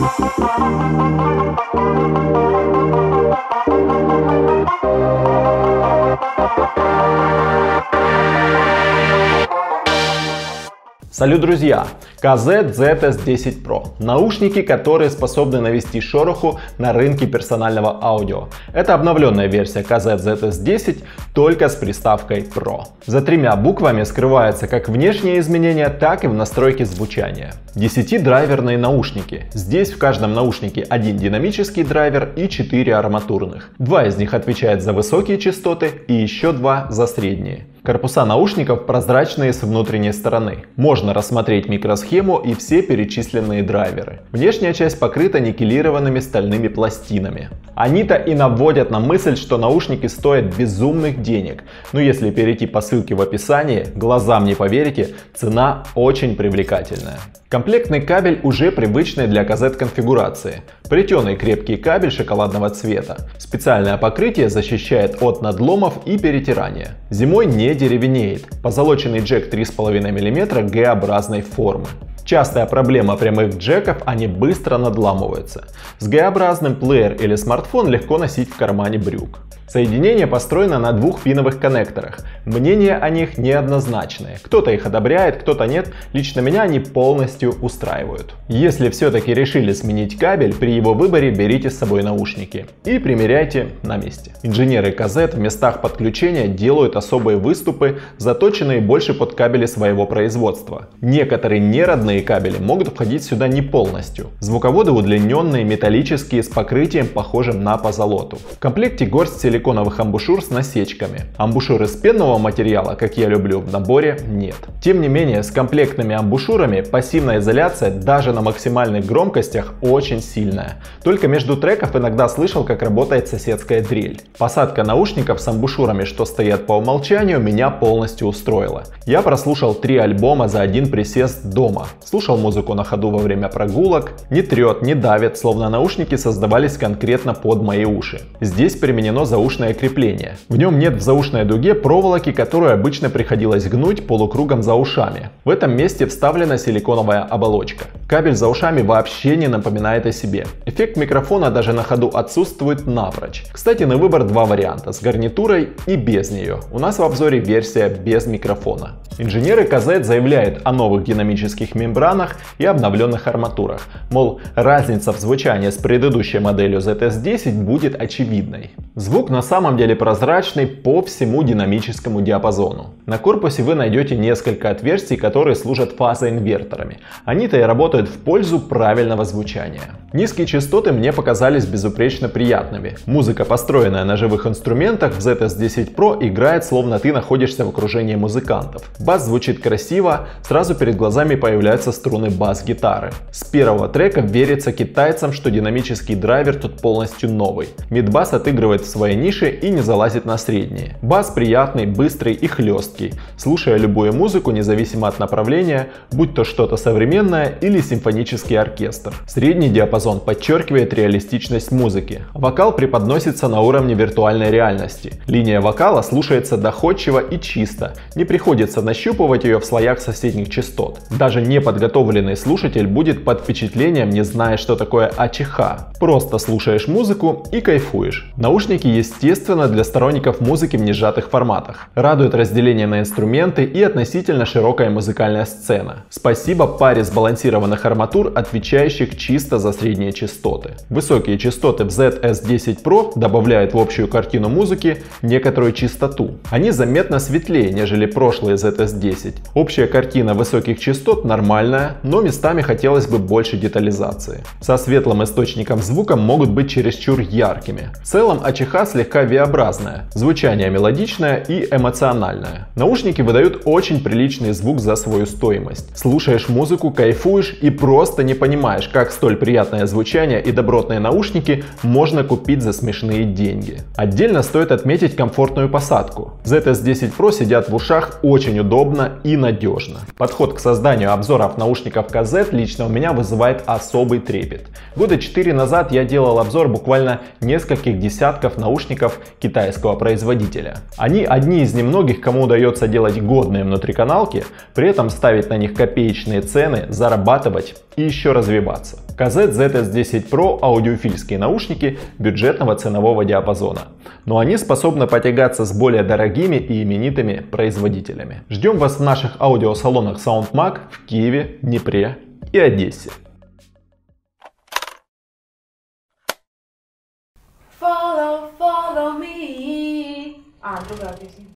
Салют, друзья! KZ ZS10 Pro. Наушники, которые способны навести шороху на рынке персонального аудио. Это обновленная версия KZ ZS10, только с приставкой Pro. За тремя буквами скрываются как внешние изменения, так и в настройке звучания. 10-драйверные наушники. Здесь в каждом наушнике один динамический драйвер и 4 арматурных. 2 из них отвечают за высокие частоты и еще 2 за средние. Корпуса наушников прозрачные с внутренней стороны. Можно рассмотреть микросхему и все перечисленные драйверы. Внешняя часть покрыта никелированными стальными пластинами. Они-то и наводят на мысль, что наушники стоят безумных денег. Но если перейти по ссылке в описании, глазам не поверите, цена очень привлекательная. Комплектный кабель уже привычный для KZ конфигурации. Плетеный крепкий кабель шоколадного цвета. Специальное покрытие защищает от надломов и перетирания. Зимой не деревенеет. Позолоченный джек 3,5 мм Г-образной формы. Частая проблема прямых джеков, они быстро надламываются. С Г-образным плеер или смартфон легко носить в кармане брюк. Соединение построено на двухпиновых коннекторах. Мнения о них неоднозначные. Кто-то их одобряет, кто-то нет. Лично меня они полностью устраивают. Если все-таки решили сменить кабель, при его выборе берите с собой наушники и примеряйте на месте. Инженеры KZ в местах подключения делают особые выступы, заточенные больше под кабели своего производства. Некоторые неродные кабели могут входить сюда не полностью. Звуководы удлиненные, металлические, с покрытием, похожим на позолоту. В комплекте горсть силиконовых амбушюр с насечками. Амбушюр из пенного материала, как я люблю, в наборе нет. Тем не менее, с комплектными амбушюрами пассивная изоляция даже на максимальных громкостях очень сильная. Только между треков иногда слышал, как работает соседская дрель. Посадка наушников с амбушюрами, что стоят по умолчанию, меня полностью устроила. Я прослушал 3 альбома за один присест дома. Слушал музыку на ходу во время прогулок. Не трет, не давит, словно наушники создавались конкретно под мои уши. Здесь применено заушное крепление. В нем нет в заушной дуге проволоки, которую обычно приходилось гнуть полукругом за ушами. В этом месте вставлена силиконовая оболочка. Кабель за ушами вообще не напоминает о себе. Эффект микрофона даже на ходу отсутствует напрочь. Кстати, на выбор 2 варианта: с гарнитурой и без нее. У нас в обзоре версия без микрофона. Инженеры KZ заявляют о новых динамических мембранах и обновленных арматурах. Мол, разница в звучании с предыдущей моделью ZS10 будет очевидной. Звук на самом деле прозрачный по всему динамическому диапазону. На корпусе вы найдете несколько отверстий, которые служат фазоинверторами. Они-то и работают в пользу правильного звучания. Низкие частоты мне показались безупречно приятными. Музыка, построенная на живых инструментах, в ZS10 Pro играет, словно ты находишься в окружении музыкантов. Бас звучит красиво, сразу перед глазами появляются струны бас-гитары. С первого трека верится китайцам, что динамический драйвер тут полностью новый. Мидбас отыгрывает в своей нише и не залазит на средние. Бас приятный, быстрый и хлесткий. Слушая любую музыку, независимо от направления, будь то что-то современное или симфонический оркестр. Средний диапазон подчеркивает реалистичность музыки. Вокал преподносится на уровне виртуальной реальности. Линия вокала слушается доходчиво и чисто. Не приходится нащупывать ее в слоях соседних частот. Даже неподготовленный слушатель будет под впечатлением, не зная, что такое АЧХ. Просто слушаешь музыку и кайфуешь. Наушники, естественно, для сторонников музыки в несжатых форматах. Радует разделение на инструменты и относительно широкая музыкальная сцена. Спасибо паре сбалансированных арматур, отвечающих чисто за средние частоты. Высокие частоты в ZS10 Pro добавляют в общую картину музыки некоторую чистоту. Они заметно светлее, нежели прошлые ZS10. Общая картина высоких частот нормальная, но местами хотелось бы больше детализации. Со светлым источником звука могут быть чересчур яркими. В целом АЧХ слегка V-образная, звучание мелодичное и эмоциональное. Наушники выдают очень приличный звук за свою стоимость. Слушаешь музыку, кайфуешь и просто не понимаешь, как столь приятное звучание и добротные наушники можно купить за смешные деньги. Отдельно стоит отметить комфортную посадку. ZS10 Pro сидят в ушах очень удобно и надежно. Подход к созданию обзоров наушников KZ лично у меня вызывает особый трепет. Года 4 назад я делал обзор буквально нескольких десятков наушников наушников китайского производителя. Они одни из немногих, кому удается делать годные внутриканалки, при этом ставить на них копеечные цены, зарабатывать и еще развиваться. KZ ZS10 Pro – аудиофильские наушники бюджетного ценового диапазона, но они способны потягаться с более дорогими и именитыми производителями. Ждем вас в наших аудиосалонах SoundMag в Киеве, Днепре и Одессе. Follow me. Другая песня.